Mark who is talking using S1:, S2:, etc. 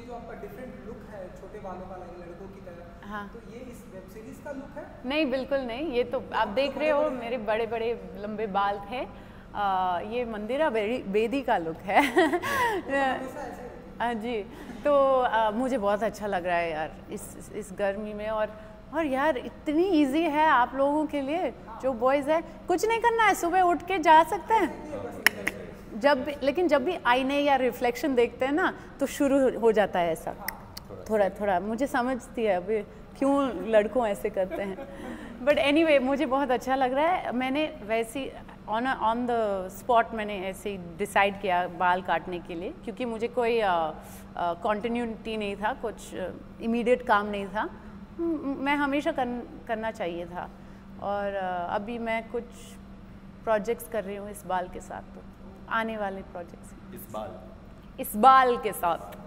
S1: जो आपका different look है छोटे बालों वाला लड़कों की तरह,
S2: हाँ,
S1: तो ये इस वेब सीरीज का लुक है?
S2: नहीं बिल्कुल नहीं, ये तो आप देख रहे हो मेरे बड़े बड़े लंबे बाल थे। ये मंदिरा बेदी का लुक है। हाँ जी, तो मुझे बहुत अच्छा लग रहा है यार इस गर्मी में। और यार इतनी इजी है आप लोगों के लिए जो बॉयज़ है, कुछ नहीं करना है, सुबह उठ के जा सकते हैं। लेकिन जब भी आईने या रिफ्लेक्शन देखते हैं ना तो शुरू हो जाता है ऐसा थोड़ा थोड़ा। मुझे समझती है अभी क्यों लड़कों ऐसे करते हैं, बट एनीवे मुझे बहुत अच्छा लग रहा है। मैंने वैसे ऑन द स्पॉट मैंने ऐसे ही डिसाइड किया बाल काटने के लिए, क्योंकि मुझे कोई कॉन्टिन्यूटी नहीं था, कुछ इमीडिएट काम नहीं था, मैं हमेशा करना चाहिए था। और अभी मैं कुछ प्रोजेक्ट्स कर रही हूँ इस बाल के साथ, तो आने वाले प्रोजेक्ट्स
S3: इस बाल
S2: के साथ